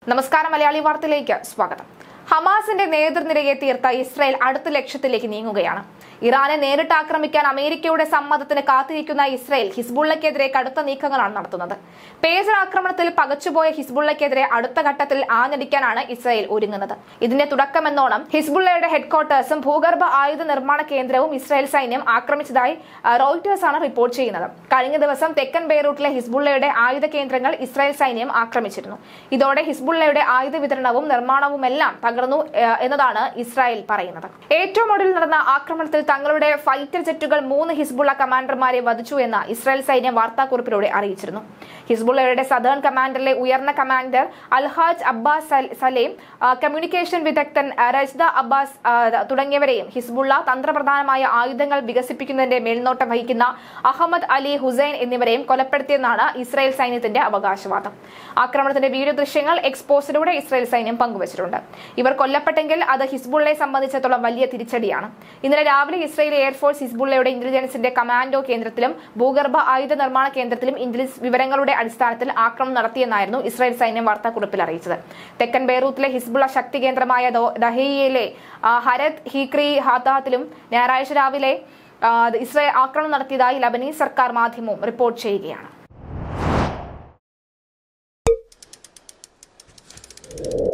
നമസ്കാരം മലയാളി വാർത്തയിലേക്ക് സ്വാഗതം. ഹമാസിന്റെ നേതൃനിരയെ തീർത്ത ഇസ്രായേൽ അടുത്ത ലക്ഷ്യത്തിലേക്ക് നീങ്ങുകയാണ്. ഇറാനെ നേരിട്ട് ആക്രമിക്കാൻ അമേരിക്കയുടെ സമ്മതത്തിന് കാത്തിരിക്കുന്ന ഇസ്രായേൽ ഹിസ്ബുള്ളക്കെതിരെ കടുത്ത നീക്കങ്ങളാണ് നടത്തുന്നത്. പേജർ ആക്രമണത്തിൽ പകച്ചുപോയ ഹിസ്ബുള്ളക്കെതിരെ അടുത്ത ഘട്ടത്തിൽ ആഞ്ഞടിക്കാനാണ് ഇസ്രായേൽ ഒരുങ്ങുന്നത്. ഇതിന്റെ തുടക്കമെന്നോണം ഹിസ്ബുള്ളയുടെ ഹെഡ്ക്വാർട്ടേഴ്സും ഭൂഗർഭ ആയുധ നിർമ്മാണ കേന്ദ്രവും ഇസ്രായേൽ സൈന്യം ആക്രമിച്ചതായി റോയിട്ടേഴ്സ് ആണ് റിപ്പോർട്ട് ചെയ്യുന്നത്. കഴിഞ്ഞ ദിവസം തെക്കൻ ബെയ്റൂട്ടിലെ ഹിസ്ബുള്ളയുടെ ആയുധ കേന്ദ്രങ്ങൾ ഇസ്രായേൽ സൈന്യം ആക്രമിച്ചിരുന്നു. ഇതോടെ ഹിസ്ബുള്ളയുടെ ആയുധ വിതരണവും നിർമ്മാണവുമെല്ലാം തകർന്നു എന്നതാണ് ഇസ്രായേൽ പറയുന്നത്. ഏറ്റവും ഒടുവിൽ നടന്ന ആക്രമണത്തിൽ തങ്ങളുടെ ഫൈറ്റർ ജെറ്റുകൾ 3 ഹിസ്ബുള്ള കമാൻഡർമാരെ വധിച്ചു എന്ന് ഇസ്രായേൽ സൈന്യം വാർത്താക്കുറിപ്പിലൂടെ അറിയിച്ചിരുന്നു. ഹിസ്ബുള്ളയുടെ സദേൺ കമാൻഡറിലെ ഉയർന്ന commander Alhaj Abbas Salem, communication വിദഗ്ധൻ റജ്ദ അബ്ബാസ് തുടങ്ങിയവരെയും ഹിസ്ബുള്ള തന്ത്രപ്രധാനമായ ആയുധങ്ങൾ വികസിപ്പിക്കുന്നതിന്റെ മേൽനോട്ടം വഹിക്കുന്ന അഹമ്മദ് അലി ഹുസൈൻ എന്നിവരെയും കൊലപ്പെടുത്തിയെന്നാണ് ഇസ്രായേൽ സൈന്യത്തിന്റെ അവകാശവാദം. ആക്രമണത്തിന്റെ വീഡിയോ ദൃശ്യങ്ങൾ എക്സ്പോസിലൂടെ ഇസ്രായേൽ സൈന്യം പങ്കുവച്ചിട്ടുണ്ട്. ഇവർ കൊല്ലപ്പെട്ടെങ്കിൽ അത് ഹിസ്ബുള്ളയെ സംബന്ധിച്ചിടത്തോളം വലിയ തിരിച്ചടിയാണ്. ഇന്നലെ രാവിലെ ഇസ്രായേൽ എയർഫോഴ്സ് ഹിസ്ബുള്ളയുടെ ഇന്റലിജൻസിന്റെ കമാൻഡോ കേന്ദ്രത്തിലും ഭൂഗർഭ ആയുധ നിർമ്മാണ കേന്ദ്രത്തിലും ഇന്റലിജൻസ് വിവരങ്ങളുടെ അടിസ്ഥാനത്തിൽ ആക്രമണം നടത്തിയെന്നായിരുന്നു ഇസ്രായേൽ സൈന്യം വാർത്താക്കുറിപ്പിൽ അറിയിച്ചത്. തെക്കൻ ബെയ്റൂത്തിലെ ഹിസ്ബുള്ള ശക്തി കേന്ദ്രമായ ദഹിയയിലെ ഹരത് ഹിക്രി ഹാത്താത്തിലും ഞായറാഴ്ച രാവിലെ ഇസ്രായേൽ ആക്രമണം നടത്തിയതായി ലബനീസ് സർക്കാർ മാധ്യമവും റിപ്പോർട്ട് ചെയ്യുകയാണ്.